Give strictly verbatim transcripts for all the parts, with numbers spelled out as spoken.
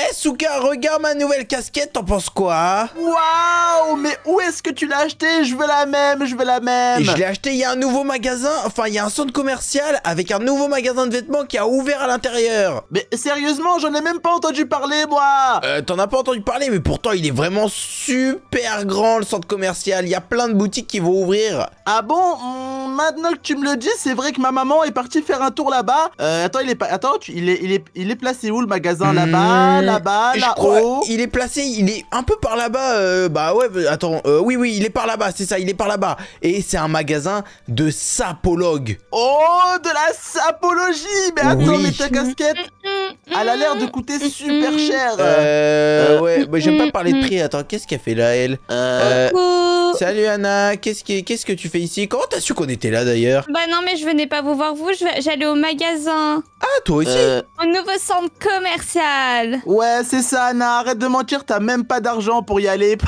Eh Souka, regarde ma nouvelle casquette, t'en penses quoi? Waouh, mais où est-ce que tu l'as acheté? Je veux la même, je veux la même. Et je l'ai acheté, il y a un nouveau magasin, enfin il y a un centre commercial avec un nouveau magasin de vêtements qui a ouvert à l'intérieur. Mais sérieusement, j'en ai même pas entendu parler, moi. Euh, t'en as pas entendu parler, mais pourtant il est vraiment super grand le centre commercial. Il y a plein de boutiques qui vont ouvrir. Ah bon? Hum, Maintenant que tu me le dis, c'est vrai que ma maman est partie faire un tour là-bas. Euh, attends, il est pas, attends, tu... il est, il est, il est placé où le magasin? Là-bas, Mmh, là-bas, je là-haut. crois, il est placé, il est un peu par là-bas. Euh, bah ouais, attends, euh, oui, oui, il est par là-bas, c'est ça, il est par là-bas. Et c'est un magasin de sapologue. Oh, de la sapologie. Mais attends, Oui. mais ta casquette, elle a l'air de coûter super cher. Euh, Euh, ouais, bah, j'aime pas parler de prix. Attends, qu'est-ce qu'elle fait là, elle? Euh, Euh, Salut Anna, qu'est-ce que, qu'est-ce que tu fais ici? Comment t'as su qu'on était là d'ailleurs? Bah non, mais je venais pas vous voir vous, je vais- j'allais au magasin. Ah, toi aussi? euh, Au nouveau centre commercial. ouais, c'est ça, Anna. Arrête de mentir, t'as même pas d'argent pour y aller.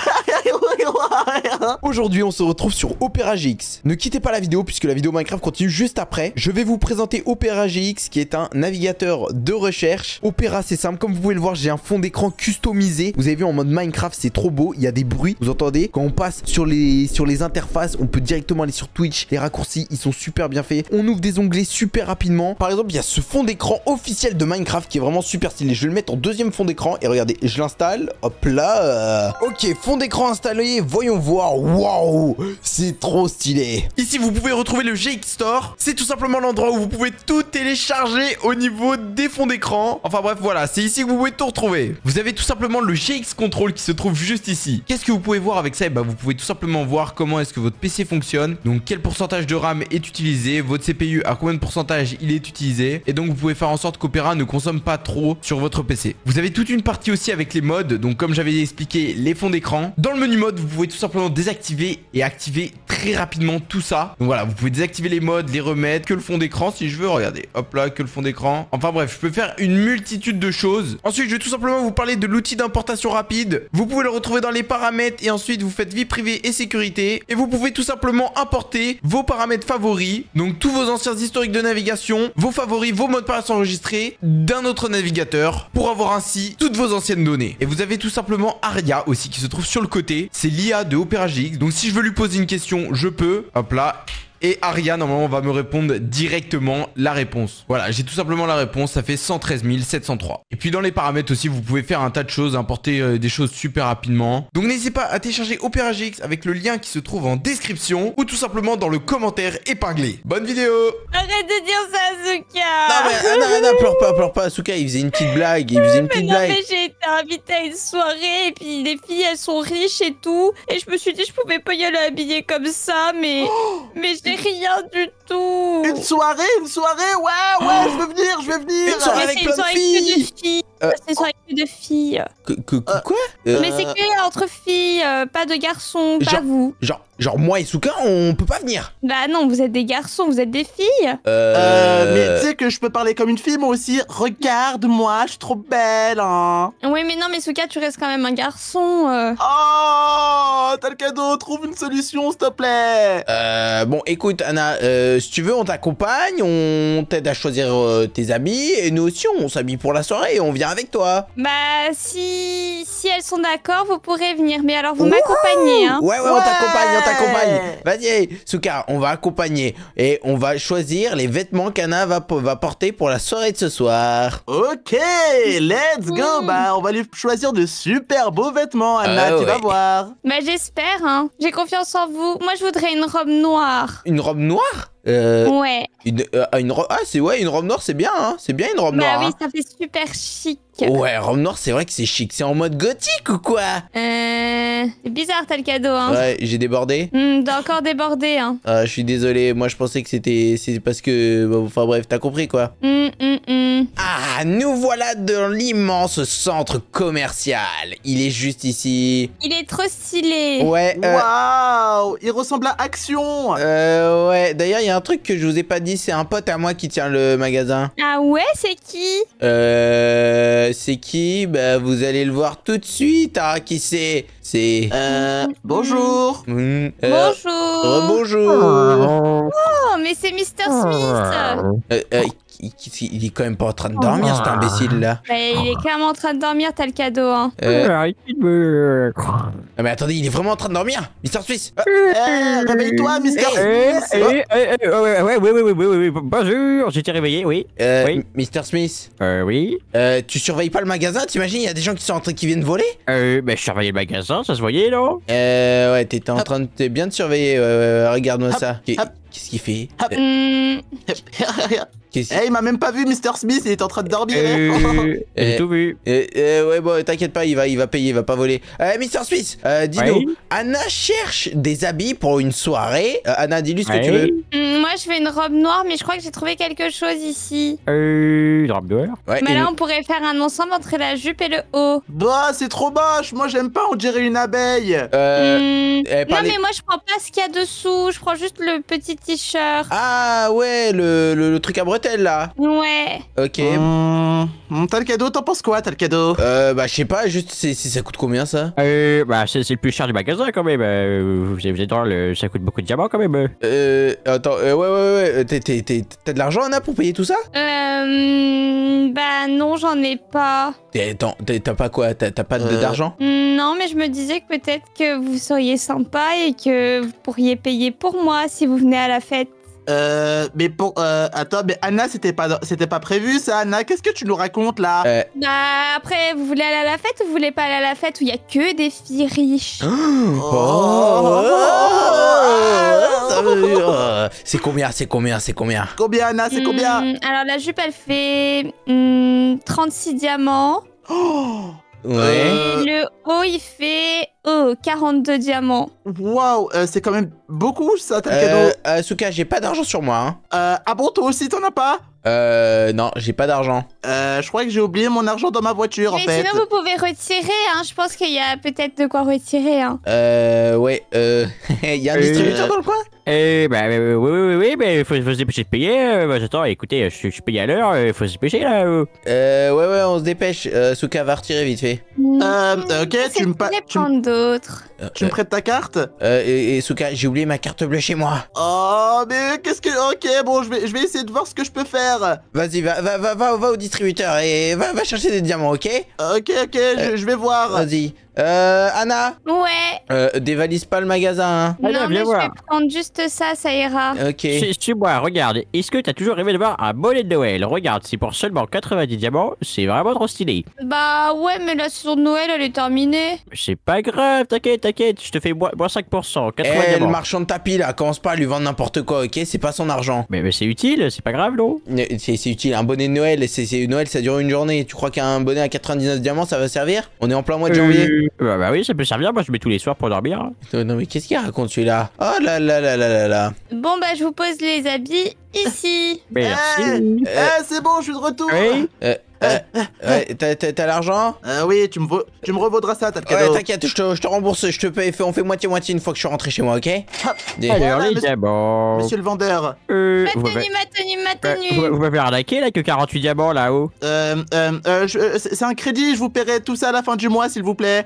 Aujourd'hui, on se retrouve sur Opera G X. Ne quittez pas la vidéo puisque la vidéo Minecraft continue juste après. Je vais vous présenter Opera G X qui est un navigateur de recherche. Opera, c'est simple. Comme vous pouvez le voir, j'ai un fond d'écran customisé. Vous avez vu en mode Minecraft, c'est trop beau. Il y a des bruits, vous entendez? Quand on passe sur les, sur les interfaces, on peut directement aller sur Twitch. Les raccourcis, ils sont super bien faits. On ouvre des onglets super rapidement. Par exemple, il y a ce fond d'écran officiel de Minecraft qui est vraiment super stylé. Je vais le mettre en deuxième fond d'écran. Et regardez, je l'installe. Hop là. euh, Ok, fond d'écran installé. Voyons voir. Waouh, c'est trop stylé. Ici, vous pouvez retrouver le G X Store. C'est tout simplement l'endroit où vous pouvez tout télécharger au niveau des fonds d'écran. Enfin bref, voilà, c'est ici que vous pouvez tout retrouver. Vous avez tout simplement le G X Control qui se trouve juste ici. Qu'est-ce que vous pouvez voir avec ça? Et bah, vous pouvez tout simplement voir comment est-ce que votre P C fonctionne. Donc, quel pourcentage de RAM est utilisé, votre C P U à combien de pourcentage il est utilisé. Et donc, vous pouvez faire en sorte qu'Opera ne consomme pas trop sur votre P C. Vous avez toute une partie aussi avec les modes. Donc, comme j'avais expliqué, les fonds d'écran. Dans le menu mode, vous pouvez tout simplement désactiver et activer très rapidement tout ça. Donc voilà, vous pouvez désactiver les modes, les remettre, que le fond d'écran si je veux. Regardez, hop là, que le fond d'écran. Enfin bref, je peux faire une multitude de choses. Ensuite, je vais tout simplement vous parler de l'outil d'importation rapide. Vous pouvez le retrouver dans les paramètres et ensuite vous faites vie privée et sécurité. Et vous pouvez tout simplement importer vos paramètres favoris. Donc tous vos anciens historiques de navigation, vos favoris, vos mots de passe enregistrés d'un autre navigateur pour avoir ainsi toutes vos anciennes données. Et vous avez tout simplement Aria aussi qui se trouve sur le côté. C'est l'I A de Opera G X. Donc si je veux lui poser une question, je peux. Hop là. Et Aria, normalement, va me répondre directement la réponse. Voilà, j'ai tout simplement la réponse. Ça fait cent treize mille sept cent trois. Et puis, dans les paramètres aussi, vous pouvez faire un tas de choses, importer euh, des choses super rapidement. Donc, n'hésitez pas à télécharger Opera G X avec le lien qui se trouve en description ou tout simplement dans le commentaire épinglé. Bonne vidéo! Arrête de dire ça, Zuka. Non, mais Anna, Anna, pleure pas, pleure pas. Asuka, il faisait une petite blague. Il faisait une Mais petite non, blague. mais j'ai été invitée à une soirée et puis les filles elles sont riches et tout. Et je me suis dit je pouvais pas y aller habillée comme ça, mais mais j'ai rien du tout. Une soirée, une soirée, ouais, ouais, je veux venir, je vais venir. Une soirée Mais avec c'est une plein de soirée filles. que de filles. Euh, C'est une soirée que de filles. Que, que, que- quoi? Euh, Mais c'est que entre filles, euh, pas de garçons, pas Genre- vous. Genre, genre, moi et Souka, on peut pas venir. Bah non, vous êtes des garçons, vous êtes des filles. Euh, mais tu sais que je peux parler comme une fille, moi aussi. Regarde-moi, je suis trop belle, hein. Oui, mais non, mais Souka, tu restes quand même un garçon. euh. Oh, t'as le cadeau, trouve une solution, s'il te plaît. Euh, bon, écoute, Anna, euh, si tu veux, on t'accompagne, on t'aide à choisir euh, tes habits, et nous aussi, on s'habille pour la soirée et on vient avec toi. Bah si si elles sont d'accord, vous pourrez venir. Mais alors vous m'accompagnez, hein. Ouais, ouais, on Ouais. t'accompagne, on t'accompagne. Vas-y, Souka, on va accompagner. Et on va choisir les vêtements qu'Anna va, va porter pour la soirée de ce soir. Ok, let's go. Mm. Bah, on va lui choisir de super beaux vêtements, Anna, Ah tu vas ouais. voir. Bah j'espère, hein. J'ai confiance en vous. Moi je voudrais une robe noire. Une robe noire euh, Ouais. une, euh, une robe... Ah, c'est ouais, une robe noire, c'est bien, hein. C'est bien une robe Bah noire. oui, hein. ça fait super chic. Ouais, robe noire, c'est vrai que c'est chic. C'est en mode gothique ou quoi? Euh... C'est bizarre, t'as le cadeau, hein. Ouais, j'ai débordé. Hmm, t'as encore débordé, hein. Ah, je suis désolé, moi je pensais que c'était c'est parce que bon, enfin bref, t'as compris quoi. Hum, hum, hum. Ah, nous voilà dans l'immense centre commercial. Il est juste ici. Il est trop stylé. Ouais, euh, Waouh, il ressemble à Action. euh, ouais, d'ailleurs, il y a un truc que je vous ai pas dit, c'est un pote à moi qui tient le magasin. Ah ouais, c'est qui? Euh, c'est qui? Bah, vous allez le voir tout de suite, hein, qui c'est? C'est... Euh, bonjour. Hmm, euh, Bonjour. bonjour. Oh, mais c'est Mister Smith. Euh, euh, il, il- il est quand même pas en train de dormir, cet imbécile là. Bah, il est clairement en train de dormir, t'as le cadeau, hein. Euh, Arrêtez de me... ah, mais attendez, il est vraiment en train de dormir, mister Smith. Ah, Eh, réveille-toi, Mister Eh, Smith. eh, eh, eh, ouais, ouais, ouais, ouais, ouais, ouais, ouais, ouais, bonjour, j'étais réveillé, oui. euh, Oui. mister Smith, Euh, oui. euh, tu surveilles pas le magasin? T'imagines, il y a des gens qui sont en train qui viennent voler? Euh, bah, je surveillais le magasin, ça se voyait, non? Euh, ouais, t'étais en Hop. train de t'es bien de surveiller. euh, Regarde-moi Hop, ça. Qu'est- hop. Qu'est-ce qu'il fait? Hop. Euh, Hmm, qu'est-ce- Eh, il m'a même pas vu, Mister Smith, il est en train de dormir. Euh, j'ai Euh, tout vu. Euh, euh, ouais, bon, t'inquiète pas, il va, il va payer, il va pas voler. Euh, mister Smith, euh, dis-nous, Oui. Anna cherche des habits pour une soirée. Euh, Anna, dis-lui ce que tu Ouais. veux. hmm, moi, je veux une robe noire, mais je crois que j'ai trouvé quelque chose ici. Euh, drame noire. Ouais, Mais une- là, on pourrait faire un ensemble entre la jupe et le haut. Bah, c'est trop moche. Moi, j'aime pas, on dirait une abeille. euh, Hmm, eh, Non, parlez- mais moi, je prends pas ce qu'il y a dessous. Je prends juste le petit t-shirt. Ah, ouais, le, le, le truc à bretelles, là. Ouais. Ok. Hum, hum, t'as le cadeau, t'en penses quoi, t'as le cadeau? Euh, bah, je sais pas, juste, c'est, c'est- ça coûte combien, ça? Euh, bah, c'est c'est le plus cher du magasin, quand même. Euh, vous avez vous êtes dans le... Ça coûte beaucoup de diamants, quand même. Euh, attends, euh, ouais, ouais, ouais, t'es- t'es- t'es- t'as de l'argent, Anna, pour payer tout ça? Euh... Bah non, j'en ai pas. T'es- attends, t'es- T'as pas quoi? T'as t'as pas de- Euh. d'argent? Non, mais je me disais que peut-être que vous seriez sympa et que vous pourriez payer pour moi si vous venez à la fête. Euh, mais pour, euh, attends, mais Anna, c'était pas, c'était pas prévu, ça, Anna. Qu'est-ce que tu nous racontes, là? Euh, Bah après, vous voulez aller à la fête ou vous voulez pas aller à la fête où il y a que des filles riches? Oh, ça veut- oh. C'est combien? C'est combien? C'est combien? Combien, Anna, c'est combien? Hmm, alors la jupe, elle fait hmm, trente-six diamants. Oh, Ouais. Euh. Et le haut, il fait oh, quarante-deux diamants. waouh, euh, c'est quand même beaucoup, ça, t'as le Euh, cadeau. Asuka, j'ai pas d'argent sur moi. Hein. Euh, ah bon, toi aussi, t'en as pas? Euh, non, j'ai pas d'argent. Euh, je crois que j'ai oublié mon argent dans ma voiture, en Mais fait. sinon, vous pouvez retirer, hein. Je pense qu'il y a peut-être de quoi retirer, hein. Euh, ouais, euh, il y a un Euh, distributeur dans le coin? Euh, bah, euh, oui, oui, oui, oui, mais faut, faut se dépêcher de payer. Euh, bah, attends, écoutez, je, je suis payé à l'heure, euh, faut se dépêcher, là. euh. Euh, ouais, ouais, on se dépêche. Euh, Asuka va retirer vite fait. Euh, ok, tu me pa- Je vais tu me- prendre d'autres. Euh, Tu me prêtes ta carte? euh, et, et Asuka, j'ai oublié ma carte bleue chez moi. Oh, mais qu'est-ce que... Ok, bon, je vais, je vais essayer de voir ce que je peux faire. Vas-y, va, va, va, va, va au distributeur et va, va chercher des diamants, ok? Ok, ok, je, je vais voir. Vas-y. Euh, Anna, Ouais. euh, dévalise pas le magasin, hein. Allez, non, viens mais je voir. vais prendre juste ça, ça ira. Ok. Suis- Suis-moi, regarde. Est-ce que t'as toujours rêvé de voir un bonnet de Noël? Regarde, c'est pour seulement quatre-vingt-dix diamants, c'est vraiment trop stylé. Bah ouais, mais la saison de Noël, elle est terminée. C'est pas grave, t'inquiète, t'inquiète, je te fais moins, moins cinq pour cent, quatre-vingts Eh, le diamants. marchand de tapis là, commence pas à lui vendre n'importe quoi, ok? C'est pas son argent. Mais, mais c'est utile, c'est pas grave, non? Euh, C'est c'est utile, un bonnet de Noël, c'est c'est- Noël ça dure une journée. Tu crois qu'un bonnet à quatre-vingt-dix-neuf diamants ça va servir? On est en plein mois de janvier. Euh, bah, bah oui, ça peut servir, moi je mets tous les soirs pour dormir. hein. Euh, Non mais qu'est-ce qu'il raconte celui-là? Oh là là là là là là. Bon, bah je vous pose les habits ici. Merci. Eh, Euh, eh, c'est bon, je suis de retour. Oui. Euh, euh, ouais, t'as- t'as t'as l'argent? Euh, oui, tu me, vo- tu me revaudras ça, t'as le Ouais, cadeau. t'inquiète, je te, je te rembourse, je te paye, on fait moitié-moitié une fois que je suis rentré chez moi, ok? Des- Alors, Voilà, les monsieur- diamants. Monsieur le vendeur. Euh, Ma vous m'avez- tenue, ma tenue, ma euh, tenue. vous- vous m'avez arnaqué là que quarante-huit diamants là-haut. Euh, euh, euh, je- euh, c'est c'est un crédit, je vous paierai tout ça à la fin du mois, s'il vous plaît.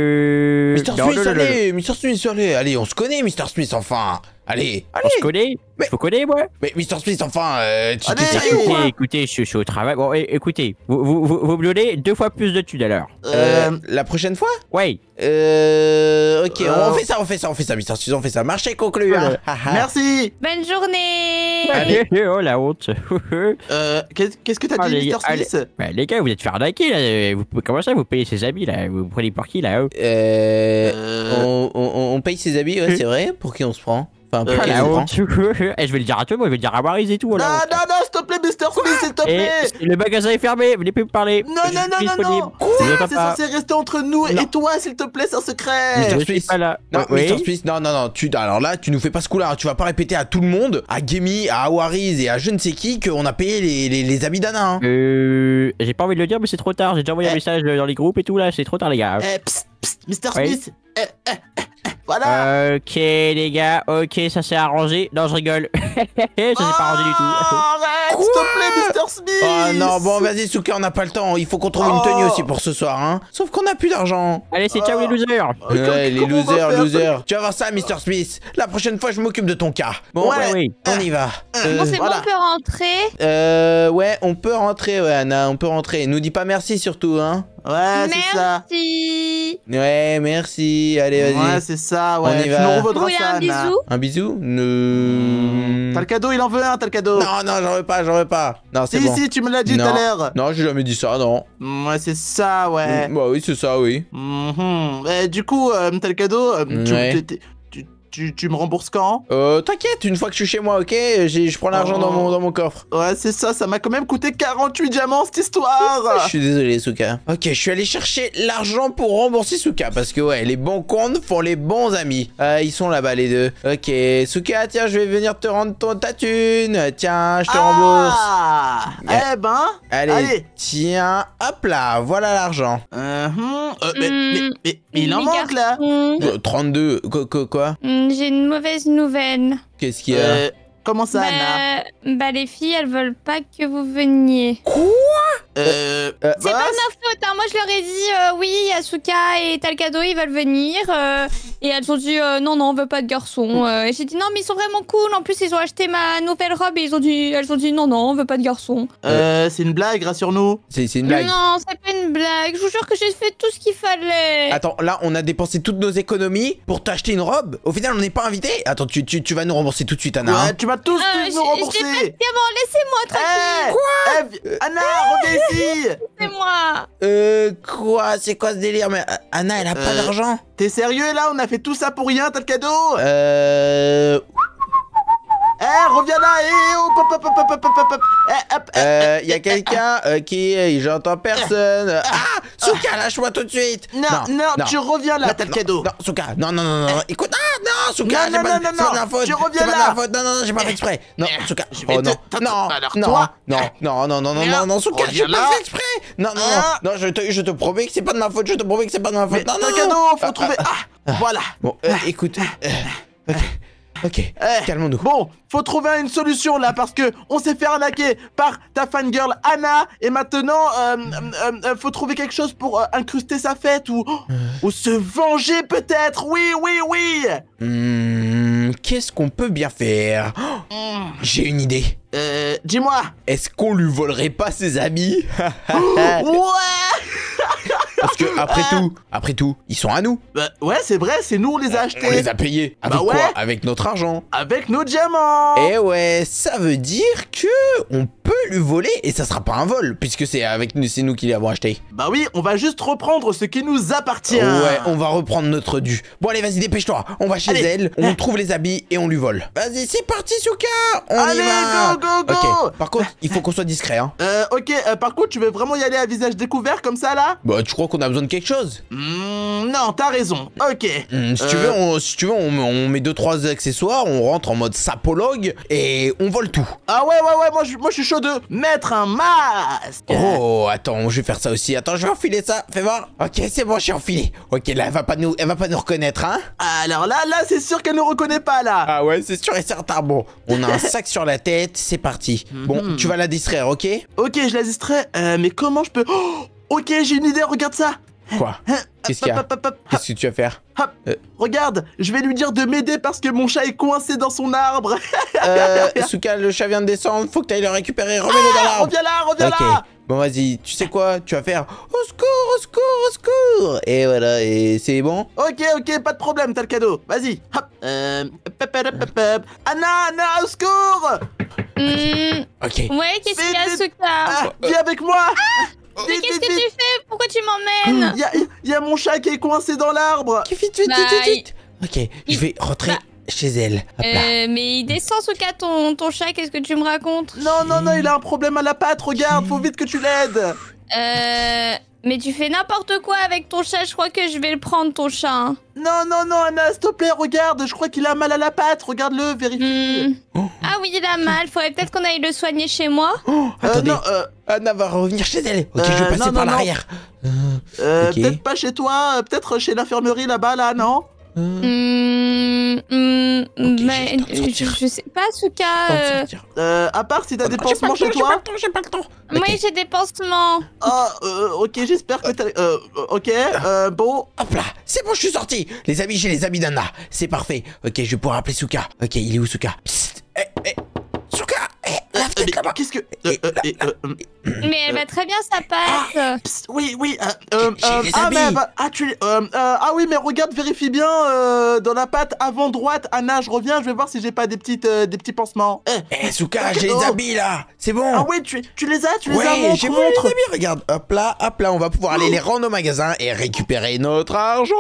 Euh. Mister non, Smith, non, non, non. allez, Mister Smith, allez, allez, on se connaît, Mister Smith, enfin. Allez, On allez. se connaît? Mais- Je vous connais, moi? Mais Mister Smith, enfin, euh, tu t'es Allez. sérieux ou quoi? Écoutez, écoutez, je, je suis au travail. Bon, é- écoutez, vous, vous, vous, vous me donnez deux fois plus de thunes alors. Euh, Euh, la prochaine fois? Ouais. Euh, ok, Euh, on fait ça, on fait ça, on fait ça, Mister Smith, on fait ça. Marché conclu, hein. Ah, ah. merci. Bonne journée. Allez. Oh la honte. Euh, qu'est- qu'est-ce que t'as dit, Allez, Mister allez. Smith? Bah, les gars, vous êtes fait arnaquer là. Vous, pouvez- comment ça, vous payez ses habits là? Vous prenez pour qui là? hein Euh, Euh, on, on- on paye ses habits, ouais, c'est vrai. Pour qui on se prend? Enfin, pour Euh, qui Ah, on la se prend? honte. Eh, je vais le dire à tout le monde, je vais le dire à Maryse et tout. Non, la honte. non, non, s'il te plaît, Mister Smith, s'il te Et plaît. le magasin est fermé, venez plus me parler. Non, Je non, suis non, non, disponible. non. Je C'est n'entends c'est pas. censé rester entre nous Non. et toi, s'il te plaît, c'est un secret. Mister Je suis Smith. pas là. Non, Oui. Mister Smith, non, non, non, tu, alors là, tu nous fais pas ce coup-là, hein. Tu vas pas répéter à tout le monde, à Gemi, à Awariz et à je ne sais qui, qu'on a payé les, les, les habits d'Anna, hein. Euh, j'ai pas envie de le dire, mais c'est trop tard. J'ai déjà envoyé un Eh. message message dans les groupes et tout là, c'est trop tard les gars. Eh, psst, psst, Mister Oui. Smith. Eh, eh, eh, eh. Voilà. Ok les gars, ok ça s'est arrangé. Non je rigole. Ça s'est pas arrangé du tout. Arrête, s'il te plaît, Mister Smith. Oh non, bon vas-y Souka, on n'a pas le temps, il faut qu'on trouve une tenue aussi pour ce soir, hein. Sauf qu'on n'a plus d'argent. Allez c'est ciao les losers. Ouais, les comment on va losers, faire losers. Tu vas voir ça, Mister Smith. La prochaine fois, je m'occupe de ton cas. Bon, Ouais. ouais, oui. on y va. Euh, Bon, c'est voilà. bon, on peut rentrer. euh, ouais, on peut rentrer, ouais, Anna, on peut rentrer. Nous dis pas merci surtout, hein. Ouais, c'est ça. Merci. Ouais, merci. Allez, vas-y. Ouais, c'est ça, ouais. On y Tu va. nous Vous revaudras voulez ça, un Anna. bisou? Un bisou Ne- T'as le cadeau, il en veut un, t'as le cadeau. Non, non, j'en veux pas, j'en veux pas. Non, c'est Si, bon. si, tu me l'as dit tout Non. à l'heure. Non, j'ai jamais dit ça, non. Ouais, c'est ça, ouais. Bah oui, c'est ça, oui. Mhm. Eh, du coup, euh, t'as le cadeau. euh, tu, Ouais. t'es- t'es- tu, tu, tu me rembourses quand? Euh, t'inquiète, une fois que je suis chez moi, ok, j'ai- je prends l'argent Oh. dans, mon, dans mon coffre. Ouais, c'est ça, ça m'a quand même coûté quarante-huit diamants cette histoire. Je suis désolé, Souka. Ok, je suis allé chercher l'argent pour rembourser Souka. Parce que, ouais, les bons comptes font les bons amis. Euh, ils sont là-bas, les deux. Ok, Souka, tiens, je vais venir te rendre ton, ta thune. Tiens, je te rembourse. Ah, eh ben, Allez, allez. tiens, hop là, voilà l'argent. Euh, hum, euh, mais, Hmm, mais, mais, mais il en les manque là. garçons, Euh, trente-deux, quoi, quoi, quoi hmm, j'ai une mauvaise nouvelle. Qu'est-ce qu'il y a Euh, comment ça, Anna? Bah, bah, les filles, elles veulent pas que vous veniez. Euh, euh, C'est bah, pas de ma faute, hein. Moi je leur ai dit euh, oui, Asuka et Talcado ils veulent venir. euh, et elles ont dit euh, non, non, on veut pas de garçons. Euh, et j'ai dit non, mais ils sont vraiment cool. En plus, ils ont acheté ma nouvelle robe et ils ont dit, elles ont dit non, non, on veut pas de garçons. euh, c'est une blague, rassure-nous. C'est c'est une blague. Non, c'est pas une blague. Je vous jure que j'ai fait tout ce qu'il fallait. Attends, là, on a dépensé toutes nos économies pour t'acheter une robe. Au final, on n'est pas invité. Attends, tu, tu, tu vas nous rembourser tout de suite, Anna. Ouais, hein. tu vas tous Euh, nous j'ai- rembourser. j'ai pas de diamant, laissez-moi tranquille. Eh, eh, vi- Anna, reviens ici. C'est moi. Euh, quoi C'est quoi ce délire? Mais euh, Anna, elle a pas Euh, d'argent. T'es sérieux là? On a fait tout ça pour rien, t'as le cadeau? Euh... Eh, reviens là, eh, hop, hop, hop, hop, hop, hop, hop, hop. Eh, hop, eh, Euh, y a quelqu'un euh, qui... J'entends personne. Ah, Souka, lâche-moi tout de suite. Non, non, tu reviens là, Non, t'as le non, cadeau. Non, Souka, non, non, non, non, écoute, ah, non, Souka, Non, j'ai non, pas, non, c'est non, pas de non, ma faute, tu reviens c'est pas de là. ma faute, non, non, non, j'ai pas fait exprès. Non, Souka, je vais oh te- non, t'attends- non, alors non, toi, non, eh, non, non, non, non, viens, non, non, Souka, j'ai reviens pas là. fait exprès. Non, non, Ah. non, non, je te, je te promets que c'est pas de ma faute, je te promets que c'est pas de ma Mais faute. Non, t'as non, le cadeau, non. faut Ah, trouver. Ah, voilà. Bon, euh, écoute, euh, ok, ok, Eh, calmons-nous. Bon, faut trouver une solution là parce que on s'est fait arnaquer par ta fangirl Anna et maintenant euh, euh, euh, faut trouver quelque chose pour euh, incruster sa fête ou ou se venger peut-être. Oui, oui, oui. Hmm, qu'est-ce qu'on peut bien faire? Oh, Hmm, j'ai une idée. Euh, dis-moi. Est-ce qu'on lui volerait pas ses habits? Ouais. Parce que après tout, après tout, ils sont à nous. Bah, ouais, c'est vrai, c'est nous on les a achetés On les a payés. Avec Bah ouais. quoi? Avec notre argent. avec nos diamants. Et ouais, ça veut dire que on peut lui voler et ça sera pas un vol puisque c'est avec nous, c'est nous qui l'avons acheté. Bah oui, on va juste reprendre ce qui nous appartient. Ouais, on va reprendre notre dû. Bon allez, vas-y, dépêche-toi. On va chez Allez. elle, on trouve les habits et on lui vole. Vas-y, c'est parti, Souka. On Allez, y va. go, go, go. Ok. Par contre, il faut qu'on soit discret, hein. Euh, ok, euh, par contre, tu veux vraiment y aller à visage découvert comme ça là? Bah, tu crois qu'on a besoin de quelque chose? Hmm, non, t'as raison. Ok. Hmm, si, tu Euh. veux, on, si tu veux, on, on met deux trois accessoires, on rentre en mode sapologue et on vole tout. Ah ouais, ouais, ouais, moi je, moi, je suis chaud de mettre un masque. Oh, attends, je vais faire ça aussi. Attends, je vais enfiler ça. Fais voir. Ok, c'est bon, j'ai enfilé. Ok, là, elle va pas nous, elle va pas nous reconnaître, hein? Alors là, là, c'est sûr qu'elle ne reconnaît pas là. Ah ouais, c'est sûr et certain. Bon, on a un sac sur la tête, c'est parti. Bon, Mhm. tu vas la distraire, ok? Ok, je la distrais, euh, mais comment je peux... Oh, ok, j'ai une idée, regarde ça. Quoi? Qu'est-ce qu'il y a? Hop, hop, hop, hop, Qu'est-ce que tu vas faire? hop. Euh. Regarde, je vais lui dire de m'aider parce que mon chat est coincé dans son arbre. Euh, Souka, le chat vient de descendre, faut que t'ailles le récupérer, remets-le dans l'arbre. Reviens là, reviens Ok, là. bon vas-y, tu sais quoi? Tu vas faire au secours, au secours, au secours. Et voilà, et c'est bon? Ok, ok, pas de problème, t'as le cadeau. Vas-y, hop. Euh... hop, hop, hop, hop, hop. Anna, Anna, au secours. Hmm, Ok. ouais, qu'est-ce qu'il y a, Vite, vite. Asuka? Ah, viens avec moi. Mais Vite, qu'est-ce vite, que tu vite. fais? Pourquoi tu m'emmènes? Il y a, il y a mon chat qui est coincé dans l'arbre. Ok, vite, vite, Bah, vite, vite, vite. Ok, je il- vais rentrer bah. chez elle. Hop là. Euh, mais il descend, Asuka, ton, ton chat, qu'est-ce que tu me racontes? Non, non, non, il a un problème à la patte, regarde, faut vite que tu l'aides. Euh... Mais tu fais n'importe quoi avec ton chat, je crois que je vais le prendre, ton chat. hein. Non, non, non, Anna, s'il te plaît, regarde, je crois qu'il a mal à la patte, regarde-le, vérifie. Hmm. Oh. Ah oui, il a mal, faudrait peut-être qu'on aille le soigner chez moi. Oh, Euh, attendez, non, euh, Anna va revenir chez elle. Ok, je Euh, vais passer non, par non, l'arrière. Euh, euh, Ok. peut-être pas chez toi, euh, peut-être chez l'infirmerie là-bas, là, non? Hum, hum, Ok, mais, j'ai le temps de je, sortir. je sais pas, Asuka. Temps de euh, sortir. Euh, à part si t'as des Attends, j'ai pas pansements le temps, chez j'ai pas toi. le temps, j'ai pas le temps. Moi, Ok. j'ai des pansements. Ah, euh, ok, j'espère que t'as... Euh, ok, euh, bon... Hop là, c'est bon, je suis sorti. Les amis, j'ai les amis d'Anna. C'est parfait. Ok, je vais pouvoir appeler Souka. Ok, il est où Souka? Psst. Eh, eh. Souka, eh, lave ta mais là-bas. qu'est-ce que... Et euh, euh, là, et, euh, euh, Mais elle va très bien, sa patte. psst, oui, oui, euh, euh, J'ai euh, les ah, habits. mais, bah, ah, tu, euh, euh, ah oui, mais regarde, vérifie bien euh, dans la patte avant droite. Anna, je reviens, je vais voir si j'ai pas des petites, euh, des petits pansements. Eh, Eh, Souka, Ok, j'ai les oh. habits là. C'est bon. Ah oui, tu, tu les as, tu les as, Ouais, montre, j'ai volé montre. les habits, regarde. Hop là, hop là, on va pouvoir aller les rendre au magasin et récupérer notre argent.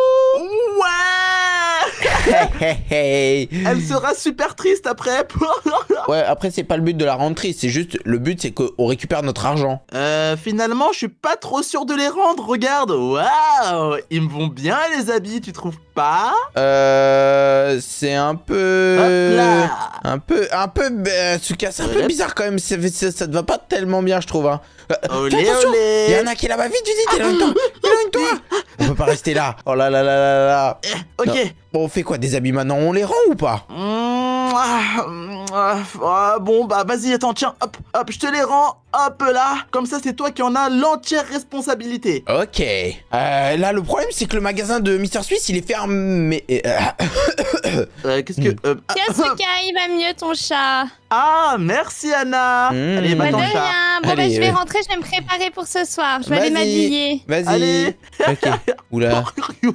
Ouais. Hey, hey, hey. Elle sera super triste après. Ouais, après, c'est pas le but de la rendre triste, c'est juste le but, c'est qu'on récupère notre argent. Euh, finalement, je suis pas trop sûr de les rendre. Regarde, waouh, ils me vont bien les habits, tu trouves pas? Euh. C'est un peu. Hop là. Un peu. Un peu. Euh, Souka, c'est un peu Ouais. bizarre quand même. Ça, ça, ça te va pas tellement bien, je trouve. Hein. Euh, Olé, fais attention. olé. Il y en a qui est là-bas, vite, vite, vite, éloigne-toi. Éloigne-toi. On peut pas rester là. Oh là là là là là. Ok. Non. Bon, on fait quoi des habits maintenant? On les rend ou pas? Mmh, ah, mmh, ah, ah, bon, bah vas-y, attends, tiens, hop, hop, je te les rends, hop là. Comme ça, c'est toi qui en as l'entière responsabilité. Ok. Euh, là, le problème, c'est que le magasin de Mister Smith, il est fermé. Euh, Euh, qu'est-ce que... euh, ah, Tiens, Asuka, il va mieux, ton chat. ah, merci Anna. Mmh. Allez, Bah, de maintenant, chat. rien. Bon, bah, Allez, je vais euh. rentrer, je vais me préparer pour ce soir. Je vais aller Vas-y. m'habiller. Vas-y. Allez. Ok. Oula.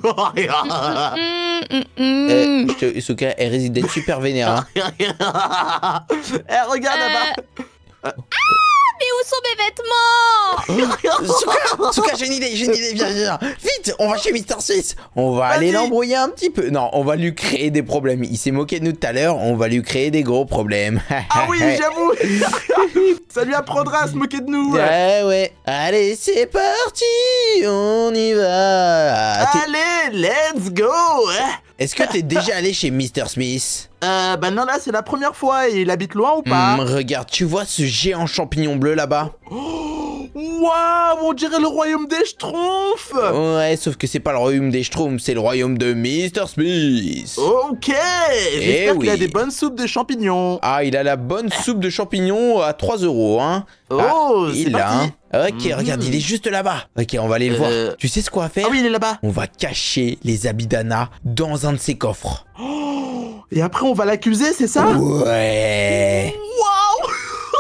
Hum, hum, Eh, hum. je te- Souka, elle risque d'être super vénère. Hein. Eh, regarde là-bas. Mais où sont mes vêtements? Souka, Souka, j'ai une idée, j'ai une idée, viens, viens. Vite, on va chez Mister Smith. On va aller Vas-y. l'embrouiller un petit peu. Non, on va lui créer des problèmes. Il s'est moqué de nous tout à l'heure, on va lui créer des gros problèmes. Ah oui, j'avoue. Ça lui apprendra à se moquer de nous. Ouais, ouais. Allez, c'est parti, on y va. T'es- Allez, let's go. Est-ce que t'es déjà allé chez Mister Smith? Euh, bah non, là, c'est la première fois. Et il habite loin ou pas? Hmm, regarde, tu vois ce géant champignon bleu là-bas? Waouh, on dirait le royaume des Schtroumpfs. Ouais, sauf que c'est pas le royaume des Schtroumpfs, c'est le royaume de Mister Smith. Ok, j'espère oui. qu'il a des bonnes soupes de champignons. Ah, il a la bonne soupe de champignons à trois euros, hein. Oh, Ah, c'est il l'a, parti. hein. Ok, Mhm. regarde, il est juste là-bas. Ok, on va aller le Euh. voir. Tu sais ce qu'on va faire? Ah oui, il est là-bas. On va cacher les habits d'Anna dans un de ses coffres. Et après, on va l'accuser, c'est ça? Ouais. Waouh.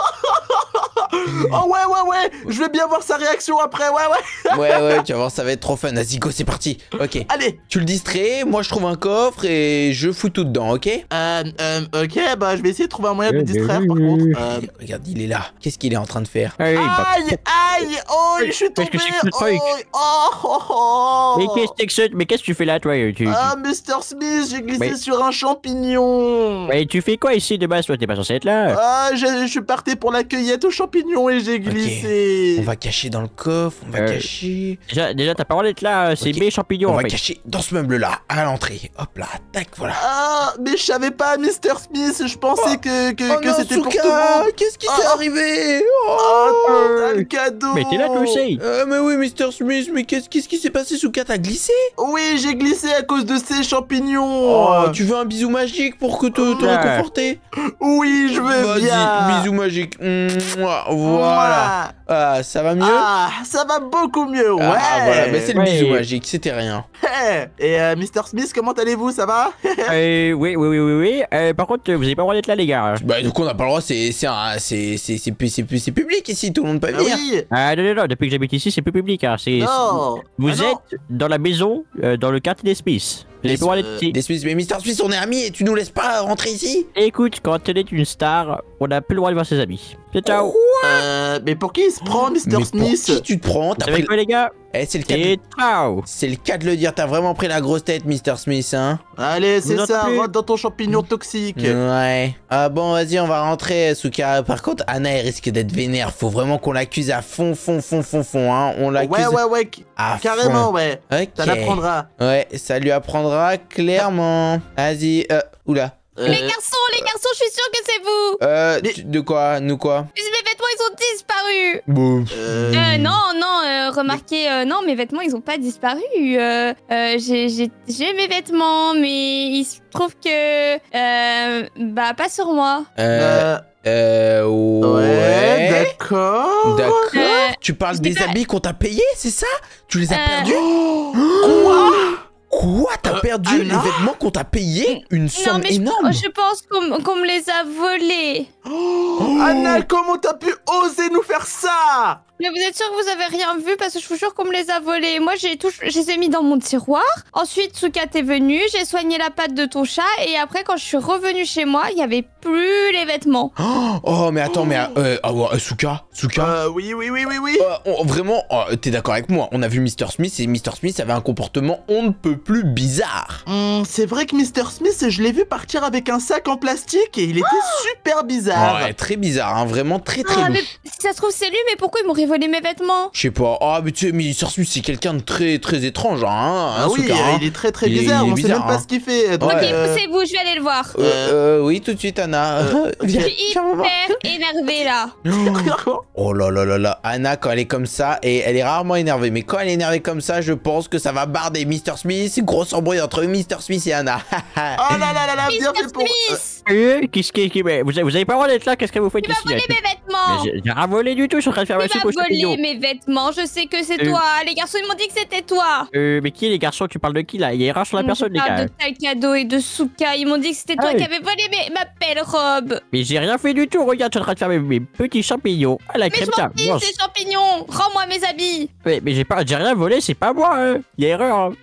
Oh ouais, ouais, ouais. Je vais bien voir sa réaction après, ouais, ouais. Ouais, ouais, tu vas voir, ça va être trop fun. Vas-y, go, c'est parti. Ok. Allez. Tu le distrais, moi je trouve un coffre et je fous tout dedans, ok? Euh, euh, ok, bah je vais essayer de trouver un moyen de me distraire par contre. Euh, Regarde, il est là. Qu'est-ce qu'il est en train de faire? Hey, bah, Aïe, aïe, oh, je suis Qu'est-ce tombé. que c'est que ce Oh, truc oh, oh, oh. mais qu'est-ce que c'est que- mais qu'est-ce que tu fais là, toi? tu, Ah, Mister Smith, j'ai glissé Mais- sur un champignon. Mais tu fais quoi ici de base? Toi, t'es pas censé être là. Ah, je, je suis parti pour la cueillette aux champignons et j'ai glissé. On va cacher dans le coffre, on va Euh, cacher. Déjà, déjà t'as pas le droit d'être là, c'est Ok. mes champignons On en va fait. cacher dans ce meuble-là, à l'entrée. Hop là, tac, voilà. Ah, mais je savais pas, Mister Smith. Je pensais Oh. que, que, Oh que non, c'était pour Souka, tout le monde. qu'est-ce qui t'est Oh. arrivé? Oh, Oh. t'as le cadeau. Mais t'es là toi aussi. Euh, mais oui, Mister Smith, mais qu'est-ce qu'est-ce qui s'est passé, Souka? T'as glissé? Oui, j'ai glissé à cause de ces champignons. Oh, tu veux un bisou magique pour que te, te Ouais. réconforter? Oui, je veux bien. Vas-y, bisou magique. Mouah, voilà. Ah, ça va mieux? Ah, ça va beaucoup mieux, ouais. Ah, voilà, mais c'est le Ouais. bisou magique, c'était rien. Et euh, Mister Smith, comment allez-vous? Ça va? Euh, oui, oui, oui, oui, oui. Euh, par contre, vous avez pas le droit d'être là, les gars. Bah, donc on n'a pas le droit, c'est c'est un- c'est c'est c'est pu- c'est pu- c'est public ici, tout le monde peut Ah venir. oui. Ah non, non, non, depuis que j'habite ici, c'est plus public. Hein. c'est- Non. Vous Ah non. êtes dans la maison, euh, dans le quartier des Smiths. Vous avez pas le droit d'être Euh, ici. Des Smiths, mais Mister Smith, on est amis et tu nous laisses pas rentrer ici? Écoute, quand on est une star, on a plus le droit de voir ses amis. Ciao, ciao. Euh, mais pour qui il se prend, Mister Mais Smith? pour qui tu te prends? Vous T'as savez pris... quoi, les gars? Eh, c'est le cas de... Et ciao. C'est le cas de le dire, t'as vraiment pris la grosse tête, Mister Smith, hein? Allez, c'est Vous ça, entendez? rentre dans ton champignon toxique. Ouais. Ah bon, vas-y, on va rentrer, Souka. Par contre, Anna, elle risque d'être vénère. Faut vraiment qu'on l'accuse à fond, fond, fond, fond, fond, hein. On l'accuse Ouais, ouais, ouais, qui- à carrément, fond. ouais. Ok. Ça l'apprendra. Ouais, ça lui apprendra clairement. Vas-y, euh, oula. Euh, Les garçons, les garçons, je suis sûre que c'est vous. Euh, Mais- tu- de quoi? Nous quoi? Mes vêtements, ils ont disparu. Bon. euh, Euh, non, non, euh, remarquez, euh, non, mes vêtements, ils ont pas disparu. Euh, euh, j'ai j'ai- j'ai mes vêtements, mais il se trouve que... Euh, bah, pas sur moi. Euh, euh, euh, ouais, ouais. d'accord. D'accord. Euh, Tu parles je des sais pas. habits qu'on t'a payés, c'est ça? Tu les as Euh, perdus? Quoi? Quoi? T'as Euh, perdu Anna les vêtements qu'on t'a payés? Une Non, somme mais je, énorme. je pense qu'on qu'on me les a volés. Oh, Anna, comment t'as pu oser nous faire ça? Mais vous êtes sûr que vous avez rien vu parce que je vous jure qu'on me les a volés. Moi, j'ai tout, je les ai mis dans mon tiroir. Ensuite, Tsuka t'es venu, j'ai soigné la patte de ton chat et après, quand je suis revenue chez moi, il y avait plus les vêtements. Oh, oh, mais attends, mais euh, ah ouais, Suka, Suka. Euh, oui, oui, oui, oui, oui. Euh, on- vraiment, oh, t'es d'accord avec moi? On a vu mister Smith et mister Smith avait un comportement on ne peut plus bizarre. Hum, c'est vrai que mister Smith, je l'ai vu partir avec un sac en plastique et il était super bizarre. Ouais, très bizarre, hein, vraiment très très. Ah, mais si ça se trouve, c'est lui, mais pourquoi ils m'auraient volé mes vêtements? Je sais pas. Ah, mais tu sais, mister Smith c'est quelqu'un de très très étrange, hein. hein, Ah oui, Suka, euh, hein. il est très très Il est- bizarre, il est on sait bizarre, même pas hein. ce qu'il fait. Donc, Ok, Ouais. euh, poussez-vous, je vais aller le voir. Euh, euh, oui, tout de suite, Anna. Euh, Viens, Je suis viens, on va voir. hyper énervée là. Oh là là là là, Anna quand elle est comme ça, et elle est rarement énervée, mais quand elle est énervée comme ça, je pense que ça va barder mister Smith, grosse embrouille entre mister Smith et Anna. Oh là là là là, bien mister fait pour... euh, Smith, Euh, qu'est-ce qui... qui- mais vous, avez, vous avez pas le droit d'être là, qu'est-ce que vous faites tu m'as ici volé là mes vêtements. Mais j'ai j'ai rien volé du tout, je suis en train de faire ma Tu soupe m'as au champignon. volé mes vêtements, je sais que c'est Euh. toi. Les garçons, ils m'ont dit que c'était toi. Euh, mais qui est les garçons? Tu parles de qui là? Il y a erreur sur la personne, les Je parle gars. de Talcado et de Suka. Ils m'ont dit que c'était toi Ah oui. qui avais volé mes- ma belle robe. Mais j'ai rien fait du tout, regarde, je suis en train de faire mes, mes petits champignons. Ah, la Mais je crème, m'en tiens, fiche mange. des champignons. Rends-moi mes habits. Mais, mais j'ai pas, j'ai rien volé, c'est pas moi, hein. Il y a erreur, hein.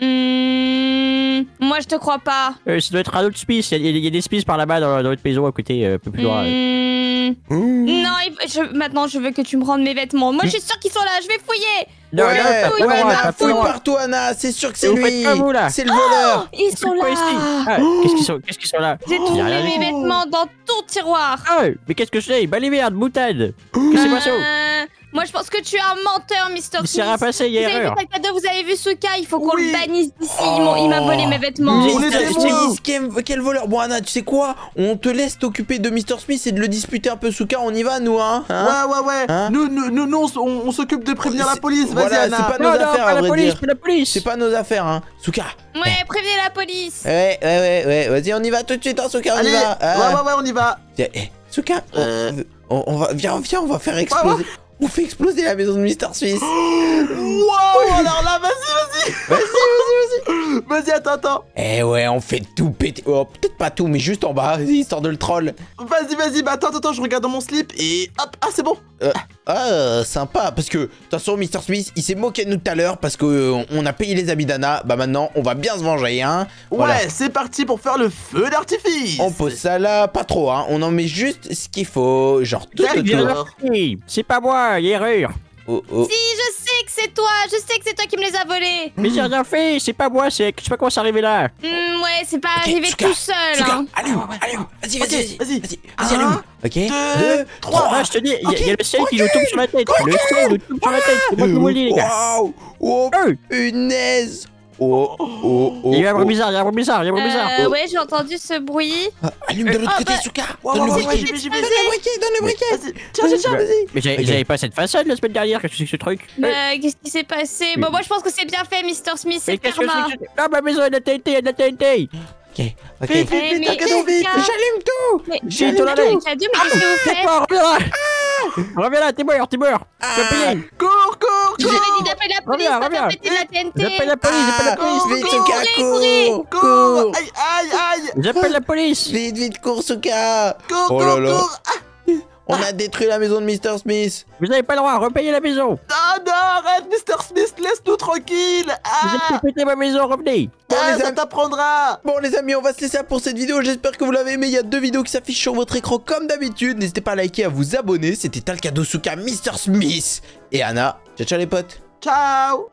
Hmm, moi, je te crois pas. Euh, ça doit être un autre spice, il y, a- il y a des spices par là-bas dans, dans votre maison à côté, euh, un peu plus loin. euh. Hmm, non, il- je- maintenant, je veux que tu me rendes mes vêtements. Moi, je suis sûre qu'ils sont là. Je vais fouiller. Non, ouais, non, t'as pas ouais, le droit, Anna, t'as pas le fouille droit. partout, Anna, c'est sûr que c'est Vous faites lui. quoi, vous, là C'est le voleur. Ils sont Faites quoi ici là. Ah, qu'est-ce qu'ils sont, qu'est-ce qu'ils sont là? J'ai Il y a trouvé rien du mes tout. vêtements dans ton tiroir. Ah, mais qu'est-ce que je fais? Bah les merdes, boutade. Qu'est-ce qui s'est passé? Euh, moi, je pense que tu es un menteur, mister Il Smith. s'est rien passé, il y Vous a avez vu erreur. Talcado, vous avez vu Suka, il faut qu'on Oui. le bannisse d'ici. Il m'ont- Il m'a volé mes vêtements. Mais On mister était Smith, bons. quel, quel voleur. Bon, Anna, tu sais quoi? On te laisse t'occuper de mister Smith et de le disputer un peu, Suka. On y va, nous, hein, hein? Ouais, ouais, ouais. Hein nous, nous, nous, nous, on, on s'occupe de prévenir la C'est- police. Vas-y, voilà, Anna. c'est pas nos Non, non, affaires, pas à la vrai police, dire. pas la police. C'est pas nos affaires, hein. Suka. Ouais, prévenez la police. Ouais, ouais, ouais, ouais. Vas-y, on y va tout de suite, hein, Suka. On Allez, y va. ouais, Ah. ouais, ouais, on y va. Tiens, eh, Suka, on- Euh. on, on va, viens, viens, on va faire exploser. On fait exploser la maison de mister Smith. Wow, alors là, vas-y, vas-y. Vas-y, vas-y, vas-y. Vas-y, attends, attends. Eh ouais, on fait tout péter. Oh, peut-être pas tout, mais juste en bas, histoire de le troll. Vas-y, vas-y, bah attends, attends, je regarde dans mon slip et hop, ah, c'est bon. Euh, ah, sympa, parce que, de toute façon, mister Smith, il s'est moqué de nous tout à l'heure parce que euh, on a payé les habits d'Anna. Bah maintenant, on va bien se venger, hein. Ouais, Voilà. c'est parti pour faire le feu d'artifice. On pose ça là, pas trop, hein. On en met juste ce qu'il faut, genre tout D'accord. autour. Hey, c'est pas moi, il y a erreur. Oh, oh. Si, je sais que c'est toi. Je sais que c'est toi qui me les as volés. Mais j'ai rien fait, c'est pas moi, c'est. Je sais pas comment c'est arrivé là. Hmm, ouais, c'est pas Ok, arrivé Suka, tout seul. Suka, Hein. allume, allume. Vas-y, Ok, vas-y, vas-y. vas-y. Vas-y, Un, vas-y, allume. Ok, deux, deux, trois. Ah, je te dis, il y, a- Ok, il y a le ciel qui ok, nous tombe sur la tête. Le ciel nous tombe sur la tête, c'est moi qui vous le dis, les gars. Waouh. Oh, Oh, punaise. Oh, oh, oh. il y a un bruit oh. bizarre, il y a un bruit bizarre, il y a un bruit bizarre. Euh, ouais, j'ai entendu ce bruit. Ah, allume de l'autre Ah, côté, bah, Suka. Ouais, Donne ouais, le ouais, briquet. j'y vais, j'y vais. Donne le briquet, donne le briquet. Vas-y, tiens, tiens, tiens, Bah, vas-y. Mais j'avais Ok. j'avais pas cette façade la semaine dernière, qu'est-ce que c'est que ce truc? Bah, qu'est-ce qui s'est passé? Oui. Bon, moi, je pense que c'est bien fait, mister Smith. C'est Mais le qu'est-ce que karma. c'est que ce- Ah, ma maison, elle a T N T, elle a T N T. Ok, ok. Vite, vite, Eh, vite, mais Talcado, vite. Suka, J'allume tout. Mais J'ai mais ton oreille. Talcado, mais qu'est-ce que vous faites? Tais-toi, reviens là. Reviens là, t'es mort, t'es mort. Tu vas payer. Cours, cours, Je vous avais dit cours. d'appeler la police, Reviens, pas reviens. faire péter la T N T. J'appelle la police, j'appelle la police. Vite, cours, Suka, courez, cours. Cours. Cours. Aïe, aïe, aïe. J'appelle la police. Vite, vite, cours, Suka. Cours, Oh cours, là là. cours. Ah, On a détruit la maison de mister Smith. Vous avez pas le droit, repayez la maison. non, non, arrête, mister Smith, laisse-nous tranquille. Vous avez Ah, fait péter ma maison, revenez. Bon, ah, les ça amis. t'apprendra. Bon les amis, on va se laisser là pour cette vidéo, j'espère que vous l'avez aimé, il y a deux vidéos qui s'affichent sur votre écran comme d'habitude, n'hésitez pas à liker, à vous abonner, c'était Talcado, Suka, mister Smith et Anna, ciao ciao les potes. Ciao.